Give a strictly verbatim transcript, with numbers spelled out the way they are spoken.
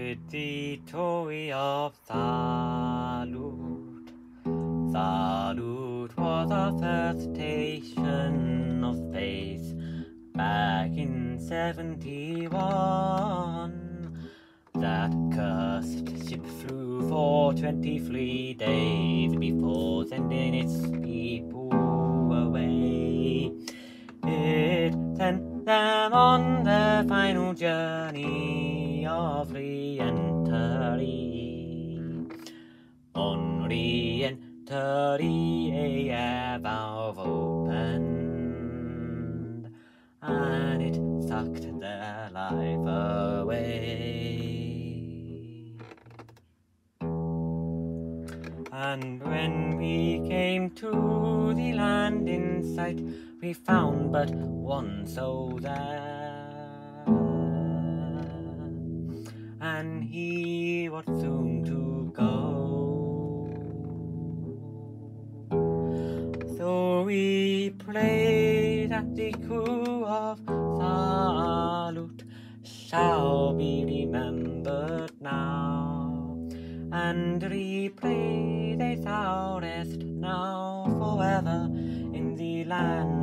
with the story of Salyut. Salyut was our first station of space back in seventy-one. That cursed ship flew for twenty-three days before sending its people away. It sent them on their final journey of re-entry. On re-entry, a air valve opened, and it sucked their life away. And when we came to the land in sight, we found but one soul there, and he was soon to go. So we pray that the crew of Salyut shall be remembered now, and we pray they shall rest now forever in the land